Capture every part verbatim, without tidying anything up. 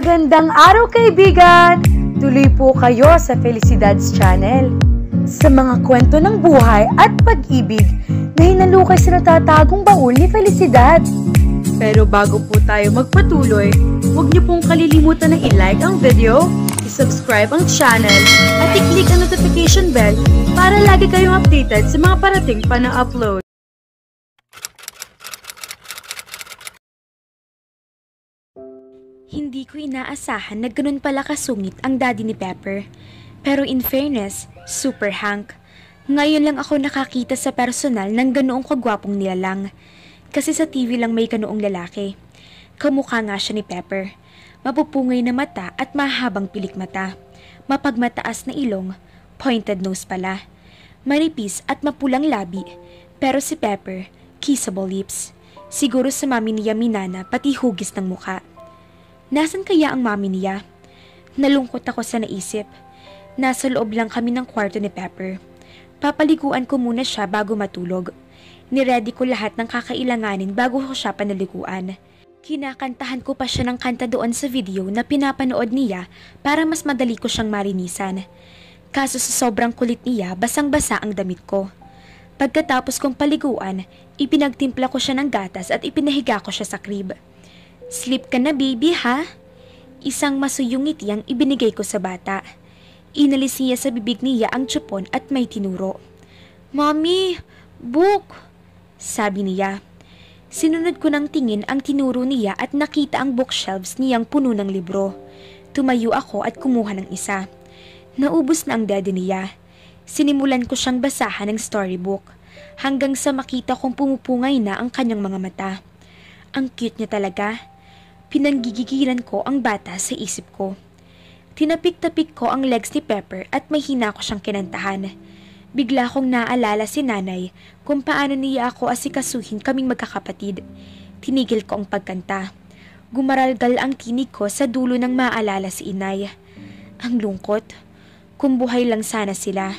Magandang araw kaibigan! Tuloy po kayo sa Felicidad's Channel. Sa mga kwento ng buhay at pag-ibig na hinalukay sa natatagong baul ni Felicidad. Pero bago po tayo magpatuloy, huwag niyo pong kalilimutan na i-like ang video, i-subscribe ang channel, at i-click ang notification bell para lagi kayong updated sa mga parating pa na upload. Hindi ko inaasahan na ganun pala kasungit ang daddy ni Pepper. Pero in fairness, super hank. Ngayon lang ako nakakita sa personal ng ganoong kagwapong nilalang. Kasi sa T V lang may ganoong lalaki. Kamukha nga siya ni Pepper. Mapupungay na mata at mahabang pilik mata. Mapagmataas na ilong, pointed nose pala. Manipis at mapulang labi. Pero si Pepper, kissable lips. Siguro sa mami niya minana pati hugis ng mukha. Nasaan kaya ang mami niya? Nalungkot ako sa naisip. Nasa loob lang kami ng kwarto ni Pepper. Papaliguan ko muna siya bago matulog. Niready ko lahat ng kakailanganin bago ko siya panaliguan. Kinakantahan ko pa siya ng kanta doon sa video na pinapanood niya para mas madali ko siyang marinisan. Kaso sa sobrang kulit niya, basang-basa ang damit ko. Pagkatapos kong paliguan, ipinagtimpla ko siya ng gatas at ipinahiga ko siya sa crib. Sleep ka na baby ha? Isang masuyong ngiti ang ibinigay ko sa bata. Inalis niya sa bibig niya ang tsupon at may tinuro. Mommy, book! Sabi niya. Sinunod ko ng tingin ang tinuro niya at nakita ang bookshelves niyang puno ng libro. Tumayo ako at kumuha ng isa. Naubos na ang daddy niya. Sinimulan ko siyang basahan ng storybook hanggang sa makita kong pumupungay na ang kanyang mga mata. Ang cute niya talaga. Pinanggigigilan ko ang bata sa isip ko. Tinapik-tapik ko ang legs ni Pepper at may hina ko siyang kinantahan. Bigla kong naalala si nanay kung paano niya ako asikasuhin kaming magkakapatid. Tinigil ko ang pagkanta. Gumaralgal ang tinig ko sa dulo ng maalala si inay. Ang lungkot. Kung buhay lang sana sila.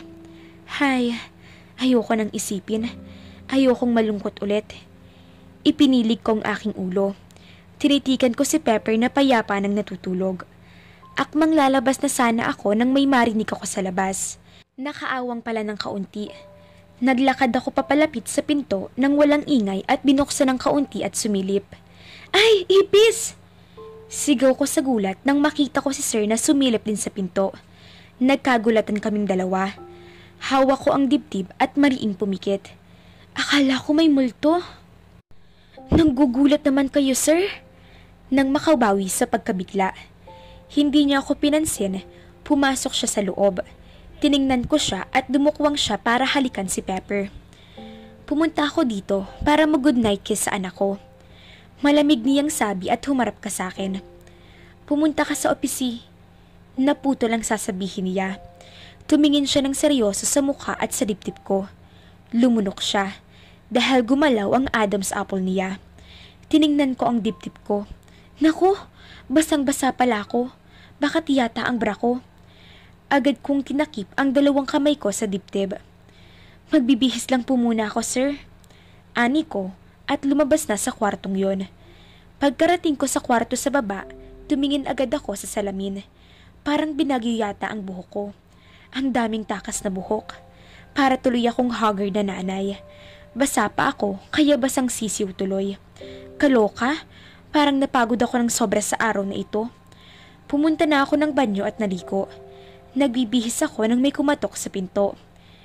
Hay, ayoko nang isipin. Ayokong malungkot ulit. Ipinilig ko ang aking ulo. Tinitikan ko si Pepper na payapa nang natutulog. Akmang lalabas na sana ako nang may marinig ako sa labas. Nakaawang pala ng kaunti. Naglakad ako papalapit sa pinto nang walang ingay at binuksan ng kaunti at sumilip. Ay, ipis! Sigaw ko sa gulat nang makita ko si Sir na sumilip din sa pinto. Nagkagulatan kaming dalawa. Hawak ko ang dibdib at mariing pumikit. Akala ko may multo. Nanggugulat naman kayo, sir? Nang makabawi sa pagkabigla. Hindi niya ako pinansin, pumasok siya sa loob. Tiningnan ko siya at dumukwang siya para halikan si Pepper. Pumunta ako dito para mag-good night kiss sa anak ko. Malamig niyang sabi at humarap ka sa akin. Pumunta ka sa opisi. Naputo lang sasabihin niya. Tumingin siya ng seryoso sa mukha at sa dibdib ko. Lumunok siya. Dahil gumalaw ang Adam's apple niya. Tiningnan ko ang dibdib ko. Naku, basang-basa pala ako. Baka tiyata ang bra ko. Agad kong tinakip ang dalawang kamay ko sa dibdib. Magbibihis lang po muna ako, sir. Ani ko at lumabas na sa kwartong yon. Pagkarating ko sa kwarto sa baba, tumingin agad ako sa salamin. Parang binagyo yata ang buhok ko. Ang daming takas na buhok. Para tuloy akong haggard na nanay. Basa pa ako, kaya basang sisiw tuloy. Kaloka, parang napagod ako ng sobra sa araw na ito. Pumunta na ako ng banyo at naliko. Nagbibihis ako nang may kumatok sa pinto.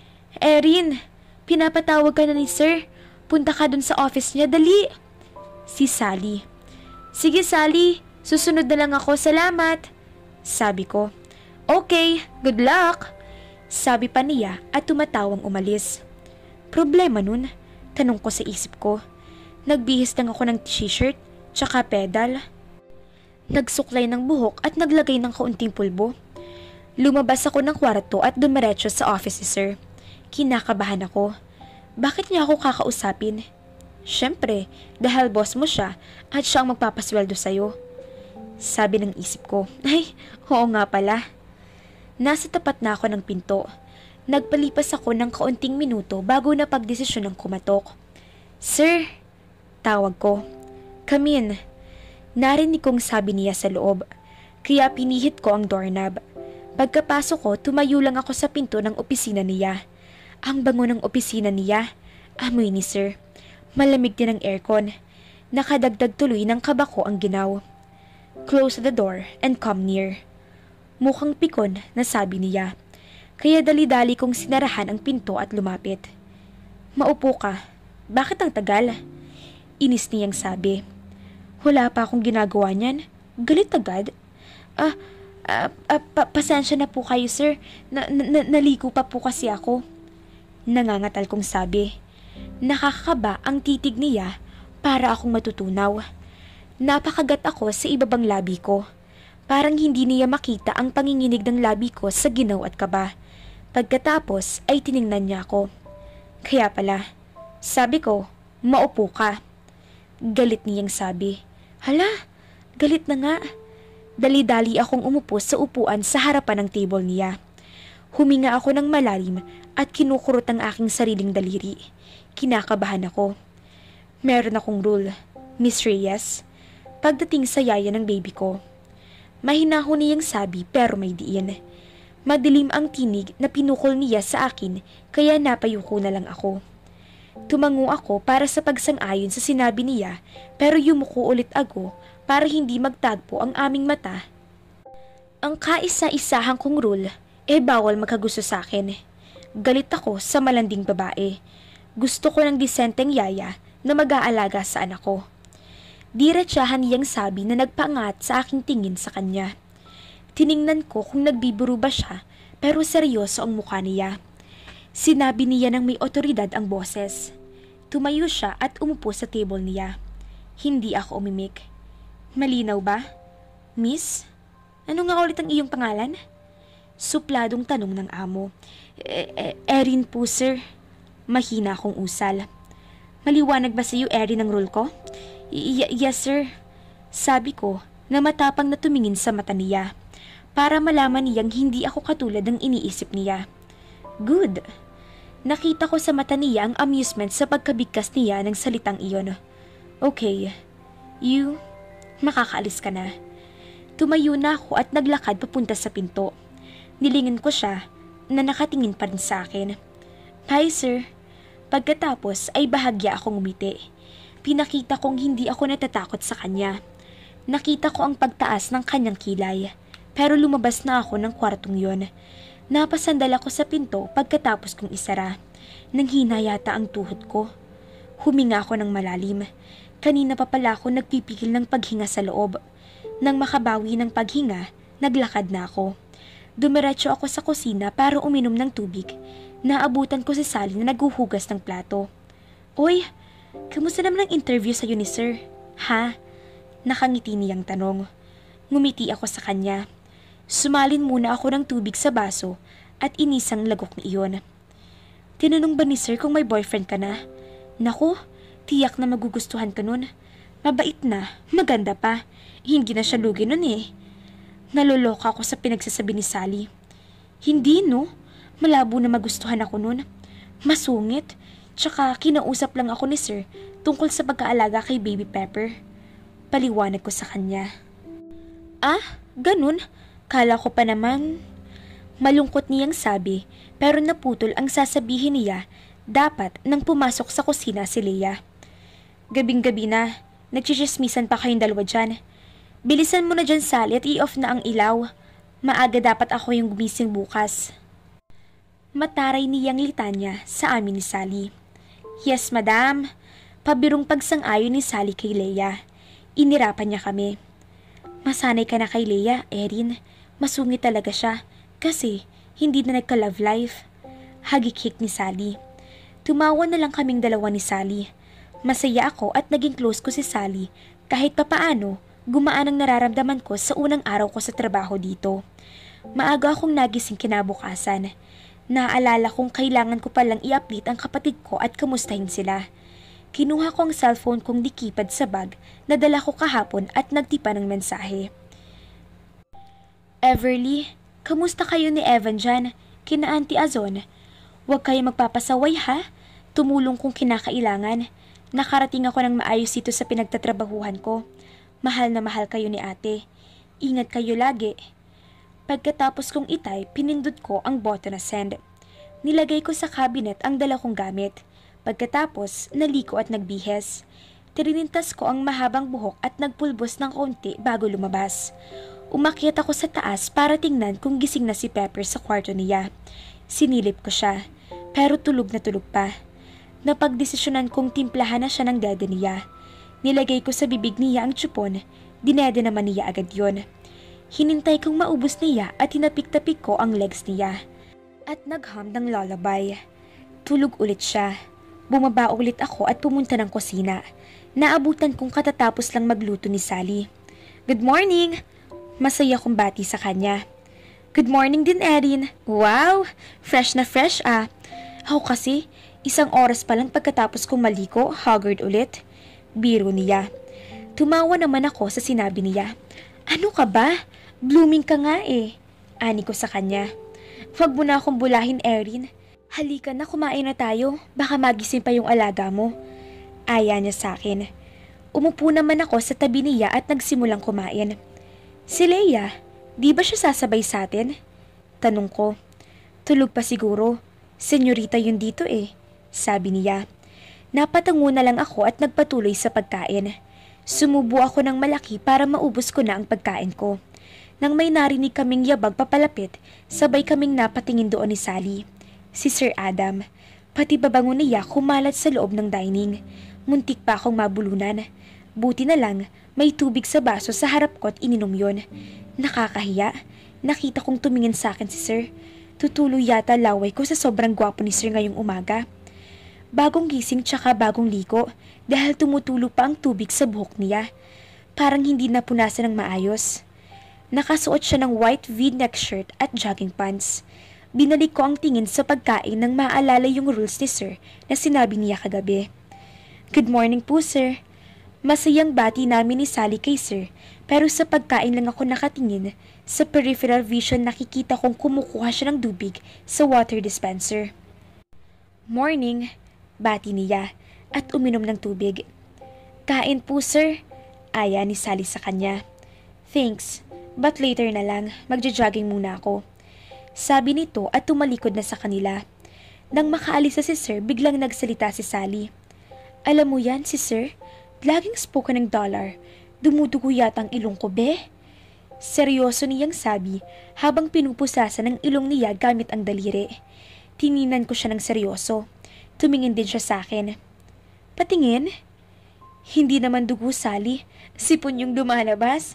Erin, pinapatawag ka na ni sir. Punta ka dun sa office niya, dali. Si Sally. Sige Sally, susunod na lang ako, salamat. Sabi ko. Okay, good luck. Sabi pa niya at tumatawang umalis. Problema nun, tanong ko sa isip ko. Nagbihis lang ako ng t-shirt, tsaka pedal. Nagsuklay ng buhok at naglagay ng kaunting pulbo. Lumabas ako ng kwarto at dumiretso sa office ni sir. Kinakabahan ako. Bakit niya ako kakausapin? Siyempre, dahil boss mo siya at siya ang magpapasweldo sa'yo. Sabi ng isip ko, ay, oo nga pala. Nasa tapat na ako ng pinto. Nagpalipas ako ng kaunting minuto bago na pagdesisyon ng kumatok. Sir, tawag ko. Come in. Narinig kong sabi niya sa loob. Kaya pinihit ko ang doorknob. Pagkapasok ko, tumayo lang ako sa pinto ng opisina niya. Ang bango ng opisina niya. Amoy ni sir. Malamig din ang aircon. Nakadagdag tuloy ng kaba ko ang ginaw. Close the door and come near. Mukhang pikon na sabi niya. Kaya dali-dali kong sinarahan ang pinto at lumapit. Maupo ka. Bakit ang tagal? Inis niyang sabi. Wala pa akong ginagawa niyan. Galit agad. Ah, ah, ah pa- pasensya na po kayo sir. Na- na- naligo pa po kasi ako. Nangangatal kong sabi. Nakakakaba ang titig niya para akong matutunaw. Napakagat ako sa ibabang labi ko. Parang hindi niya makita ang panginginig ng labi ko sa ginaw at kaba. Pagkatapos ay tiningnan niya ako. Kaya pala, sabi ko, maupo ka. Galit niyang sabi. Hala, galit na nga. Dali-dali akong umupo sa upuan sa harapan ng table niya. Huminga ako ng malalim at kinukurot ang aking sariling daliri. Kinakabahan ako. Meron akong rule, Miss Reyes, pagdating sa yaya ng baby ko. Mahinahon niyang sabi pero may diin. Madilim ang tinig na pinukol niya sa akin kaya napayuko na lang ako. Tumango ako para sa pagsang-ayon sa sinabi niya pero yumuko ulit ako para hindi magtagpo ang aming mata. Ang kaisa-isahan kong rule, eh bawal magkagusto sa akin. Galit ako sa malanding babae. Gusto ko ng disenteng yaya na mag-aalaga sa anak ko. Diretsahan niyang sabi na nagpaangat sa aking tingin sa kanya. Tiningnan ko kung nagbibiro ba siya pero seryoso ang mukha niya. Sinabi niya ng may otoridad ang boses. Tumayo siya at umupo sa table niya. Hindi ako umimik. Malinaw ba? Miss? Ano nga ulit ang iyong pangalan? Supladong tanong ng amo. E- e- Erin po, sir. Mahina akong usal. Maliwanag ba sa iyo, Erin, ang rule ko? Y- yes, sir. Sabi ko na matapang na tumingin sa mata niya para malaman niyang hindi ako katulad ng iniisip niya. Good. Nakita ko sa mata niya ang amusement sa pagkabigkas niya ng salitang iyon. Okay. You, makakaalis ka na. Tumayo na ako at naglakad papunta sa pinto. Nilingin ko siya na nakatingin pa rin sa akin. Hi, sir. Pagkatapos ay bahagya akong umiti. Pinakita kong hindi ako natatakot sa kanya. Nakita ko ang pagtaas ng kanyang kilay. Pero lumabas na ako ng kwartong yon. Napasandal ako sa pinto pagkatapos kong isara. Nanghina yata ang tuhod ko. Huminga ako ng malalim. Kanina pa pala ako nagpipigil ng paghinga sa loob. Nang makabawi ng paghinga, naglakad na ako. Dumiretso ako sa kusina para uminom ng tubig. Naabutan ko si Sally na naghuhugas ng plato. Oy, kamusta naman ang interview sa'yo ni sir? Ha? Nakangiti niyang tanong. Ngumiti ako sa kanya. Sumalin muna ako ng tubig sa baso at inisang lagok ni iyon. Tinanong ba ni sir kung may boyfriend ka na? Naku, tiyak na magugustuhan ka nun. Mabait na, maganda pa. Hindi na siya lugi nun eh. Naloloka ako sa pinagsasabi ni Sally. Hindi no, malabo na magustuhan ako nun. Masungit, tsaka kinausap lang ako ni sir tungkol sa pagkaalaga kay Baby Pepper. Paliwanag ko sa kanya. Ah, ganun? Kala ko pa naman. Malungkot niyang sabi pero naputol ang sasabihin niya dapat nang pumasok sa kusina si Leia. Gabing-gabi na, nagchichismisan pa kayong dalawa dyan. Bilisan mo na dyan, Sally, at i-off na ang ilaw. Maaga dapat ako yung gumising bukas. Mataray niyang litanya sa amin ni Sally. Yes, madam. Pabirong pagsang-ayon ni Sally kay Leia. Inirapan niya kami. Masanay ka na kay Leia, Erin. Masungit talaga siya kasi hindi na nagka-love life. Hagik-hik ni Sally. Tumawa na lang kaming dalawa ni Sally. Masaya ako at naging close ko si Sally kahit papaano gumaan ang nararamdaman ko sa unang araw ko sa trabaho dito. Maaga akong nagising kinabukasan. Naaalala kong kailangan ko palang i-update ang kapatid ko at kamustahin sila. Kinuha ko ang cellphone kong dikipad sa bag na dala ko kahapon at nagtipa ng mensahe. Everly, kamusta kayo ni Evan dyan? Kina Auntie Azon? Huwag kayo magpapasaway ha? Tumulong kung kinakailangan. Nakarating ako ng maayos dito sa pinagtatrabahuhan ko. Mahal na mahal kayo ni ate. Ingat kayo lagi. Pagkatapos kong itay, pinindot ko ang button na send. Nilagay ko sa cabinet ang dala kong gamit. Pagkatapos, naliko at nagbihes. Tirinintas ko ang mahabang buhok at nagpulbos ng konti bago lumabas. Umakyat ako sa taas para tingnan kung gising na si Pepper sa kwarto niya. Sinilip ko siya, pero tulog na tulog pa. Napagdesisyonan kong timplahan na siya ng dede niya. Nilagay ko sa bibig niya ang tsupon, dinede naman niya agad yon. Hinintay kong maubos niya at hinapik-tapik ko ang legs niya. At nagham ng lullaby. Tulog ulit siya. Bumaba ulit ako at pumunta ng kusina. Naabutan kong katatapos lang magluto ni Sally. Good morning! Masaya kong bati sa kanya. Good morning din, Erin. Wow! Fresh na fresh ah. Ako kasi, isang oras pa lang pagkatapos kong maliko, haggard ulit. Biro niya. Tumawa naman ako sa sinabi niya. Ano ka ba? Blooming ka nga eh. Ani ko sa kanya. Huwag mo na akong bulahin, Erin. Halika na, kumain na tayo. Baka magising pa yung alaga mo. Aya niya sa akin. Umupo naman ako sa tabi niya at nagsimulang kumain. Si Leia, di ba siya sasabay sa atin? Tanong ko. Tulog pa siguro. Senyorita yun dito eh. Sabi niya. Napatango na lang ako at nagpatuloy sa pagkain. Sumubo ako ng malaki para maubos ko na ang pagkain ko. Nang may narinig kaming yabag papalapit, sabay kaming napatingin doon ni Sally. Si Sir Adam, pati babango niya kumalat sa loob ng dining. Muntik pa akong mabulunan. Buti na lang, may tubig sa baso sa harap ko at ininom yon. Nakakahiya. Nakita kong tumingin sa akin si Sir. Tutuloy yata laway ko sa sobrang gwapo ni Sir ngayong umaga. Bagong gising tsaka bagong liko dahil tumutulo pa ang tubig sa buhok niya. Parang hindi napunasan ng maayos. Nakasuot siya ng white V-neck shirt at jogging pants. Binalik ko ang tingin sa pagkain nang maalala yung rules ni Sir na sinabi niya kagabi. Good morning po, Sir. Masayang bati namin ni Sally kay Sir, pero sa pagkain lang ako nakatingin. Sa peripheral vision nakikita kong kumukuha siya ng tubig sa water dispenser. Morning, bati niya at uminom ng tubig. Kain po, Sir. Aya ni Sally sa kanya. Thanks. But later na lang, magja-jogging muna ako. Sabi nito at tumalikod na sa kanila. Nang makaalis na si Sir, biglang nagsalita si Sally. Alam mo yan, si Sir? Laging spoken ng dollar. Dumudugo yata ang ilong ko, be? Seryoso niyang sabi habang pinupusasan ng ilong niya gamit ang daliri. Tininan ko siya ng seryoso. Tumingin din siya sa akin. Patingin? Hindi naman dugo, Sally. Sipon yung lumalabas.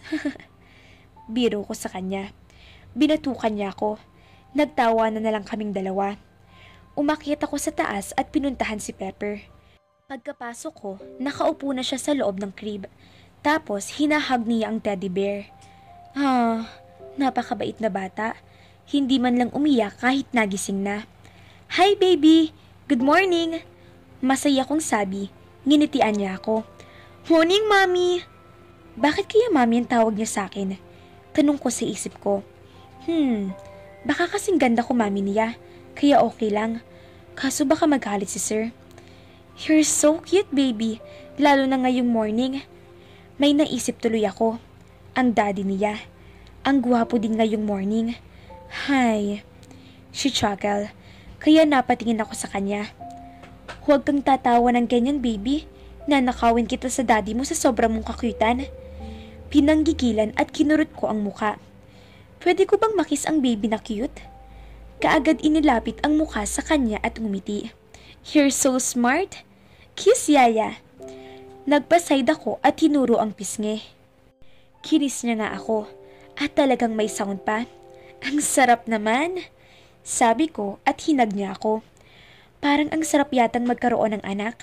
Biro ko sa kanya. Binatukan niya ako. Nagtawanan na lang kaming dalawa. Umakyat ako sa taas at pinuntahan si Pepper. Pagkapasok ko, nakaupo na siya sa loob ng crib. Tapos hinahag niya ang teddy bear. Ah, napakabait na bata. Hindi man lang umiyak kahit nagising na. Hi baby! Good morning! Masaya kong sabi. Nginitian niya ako. Morning, Mommy! Bakit kaya Mommy ang tawag niya sa akin? Tanong ko sa isip ko. Hmm, baka kasing ganda ko Mommy niya, kaya okay lang. Kaso baka magalit si Sir. You're so cute, baby, lalo na ngayong morning. May naisip tuloy ako. Ang daddy niya. Ang gwapo din ngayong morning. Hi. She chuckled, kaya napatingin ako sa kanya. Huwag kang tatawa ng ganyan, baby. Nanakawin kita sa daddy mo sa sobrang mong kakyutan. Pinanggigilan at kinurot ko ang muka. Pwede ko bang makis ang baby na cute? Kaagad inilapit ang mukha sa kanya at ngumiti. You're so smart. Kiss, Yaya. Nagpaside ako at tinuro ang pisngi. Kinis niya nga ako at talagang may sound pa. Ang sarap naman. Sabi ko at hinag niya ako. Parang ang sarap yatang magkaroon ng anak.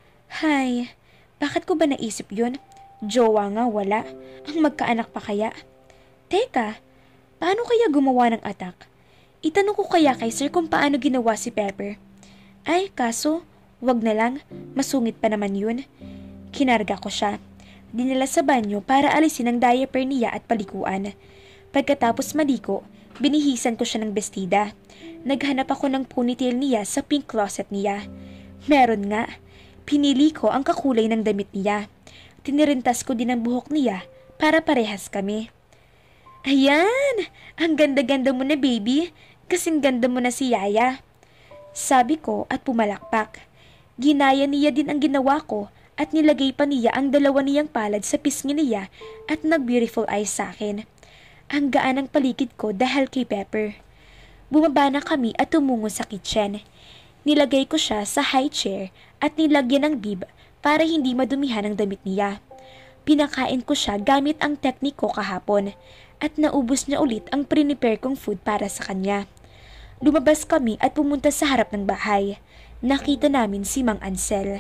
Hay, bakit ko ba naisip yun? Jowa nga wala. Ang magkaanak pa kaya? Teka, paano kaya gumawa ng atak? Itanong ko kaya kay Sir kung paano ginawa si Pepper. Ay, kaso, wag na lang. Masungit pa naman yun. Kinarga ko siya. Dinala sa banyo para alisin ang diaper niya at palikuan. Pagkatapos maliko, binihisan ko siya ng bestida. Naghanap ako ng ponytail niya sa pink closet niya. Meron nga. Pinili ko ang kakulay ng damit niya. Tinirintas ko din ang buhok niya para parehas kami. Ayan! Ang ganda-ganda mo na, baby. Kasing ganda mo na si Yaya. Sabi ko at pumalakpak. Ginaya niya din ang ginawa ko at nilagay pa niya ang dalawa niyang palad sa pisngi niya at nag-beautiful eyes sa akin. Ang gaan ng paligid ko dahil kay Pepper. Bumaba na kami at tumungo sa kitchen. Nilagay ko siya sa high chair at nilagyan ng bib para hindi madumihan ang damit niya. Pinakain ko siya gamit ang teknik ko kahapon at naubos niya ulit ang prepare kong food para sa kanya. Lumabas kami at pumunta sa harap ng bahay. Nakita namin si Mang Ansel.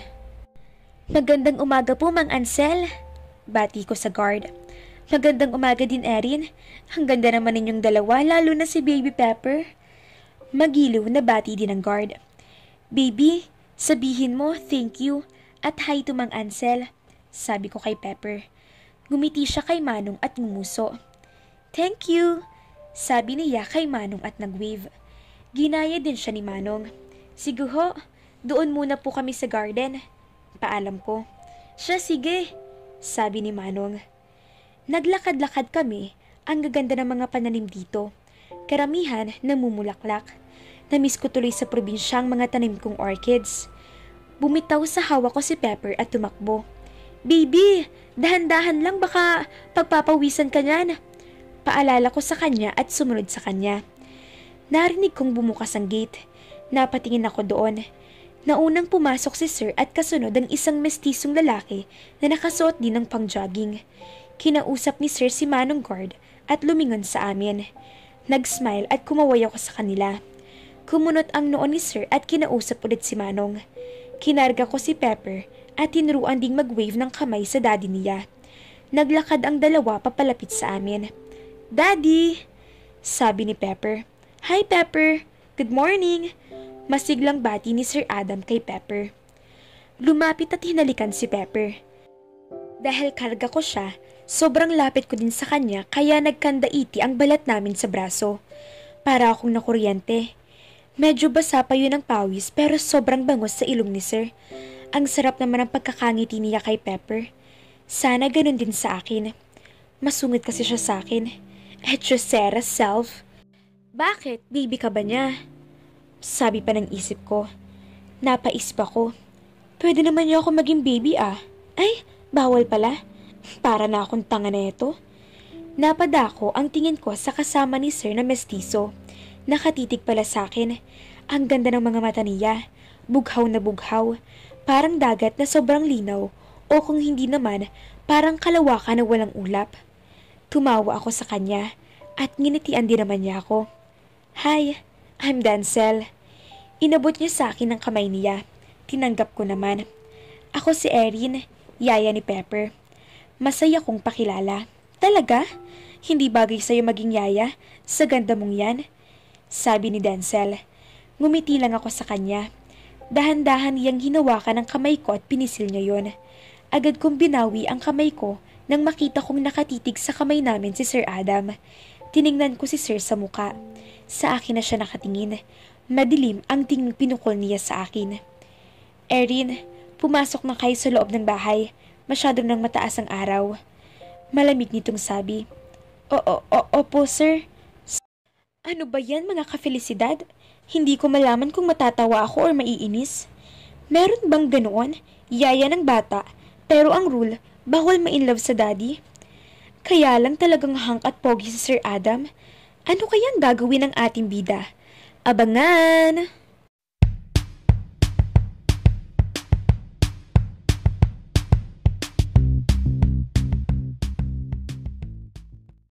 Magandang umaga po, Mang Ansel. Bati ko sa guard. Magandang umaga din, Erin. Ang ganda naman ninyong dalawa, lalo na si Baby Pepper. Magiliw na bati din ng guard. Baby, sabihin mo thank you at hi to Mang Ansel, sabi ko kay Pepper. Ngumiti siya kay Manong at ngumuso. Thank you, sabi niya kay Manong at nag-wave. Ginaya din siya ni Manong. Sige ho, doon muna po kami sa garden. Paalam ko. Siya sige, sabi ni Manong. Naglakad-lakad kami. Ang gaganda ng mga pananim dito. Karamihan namumulaklak. Namiss ko tuloy sa probinsya ang mga tanim kong orchids. Bumitaw sa hawak ko si Pepper at tumakbo. Baby, dahan-dahan lang baka pagpapawisan ka niyan. Paalala ko sa kanya at sumunod sa kanya. Narinig kong bumukas ang gate. Napatingin ako doon. Naunang pumasok si Sir at kasunod ang isang mestisong lalaki na nakasuot din ng pang-jogging. Kinausap ni Sir si Manong guard at lumingon sa amin. Nag-smile at kumaway ako sa kanila. Kumunot ang noon ni Sir at kinausap ulit si Manong. Kinarga ko si Pepper at tinuruan ding mag-wave ng kamay sa daddy niya. Naglakad ang dalawa papalapit sa amin. Daddy! Sabi ni Pepper. Hi Pepper! Good morning! Masiglang bati ni Sir Adam kay Pepper. Lumapit at hinalikan si Pepper. Dahil karga ko siya, sobrang lapit ko din sa kanya kaya nagkandaiti ang balat namin sa braso. Para akong nakuryente. Medyo basa pa yun ang pawis pero sobrang bangos sa ilong ni Sir. Ang sarap naman ang pagkakangiti niya kay Pepper. Sana ganun din sa akin. Masungit kasi siya sa akin. Hechosera self. Bakit? Baby ka ba niya? Sabi pa ng isip ko. Napaisip ako. Pwede naman niyo ako maging baby ah. Ay, bawal pala. Para na akong tanga na ito. Napadako ang tingin ko sa kasama ni Sir na mestizo. Nakatitig pala sa akin. Ang ganda ng mga mata niya. Bughaw na bughaw. Parang dagat na sobrang linaw. O kung hindi naman, parang kalawakan na walang ulap. Tumawa ako sa kanya. At nginitian din naman niya ako. Hi, I'm Dancel. Inabot niya sa akin ang kamay niya. Tinanggap ko naman. Ako si Erin, yaya ni Pepper. Masaya kong pakilala. Talaga? Hindi bagay sa'yo maging yaya? Sa ganda mong yan? Sabi ni Dancel. Ngumiti lang ako sa kanya. Dahan-dahan niyang hinawakan ang kamay ko at pinisil niya yon. Agad kong binawi ang kamay ko nang makita kong nakatitig sa kamay namin si Sir Adam. Tiningnan ko si Sir sa muka. Sa akin na siya nakatingin. Madilim ang tinging pinukol niya sa akin. Erin, pumasok na kayo sa loob ng bahay. Masyado nang mataas ang araw. Malamig nitong sabi. Oo, oo, opo sir. Ano ba yan mga ka-felicidad? Hindi ko malaman kung matatawa ako or maiinis. Meron bang ganoon? Yaya ng bata. Pero ang rule, bawal ma-inlove sa daddy. Kaya lang talagang hang at pogi si Sir Adam. Ano kayang gagawin ng ating bida? Abangan!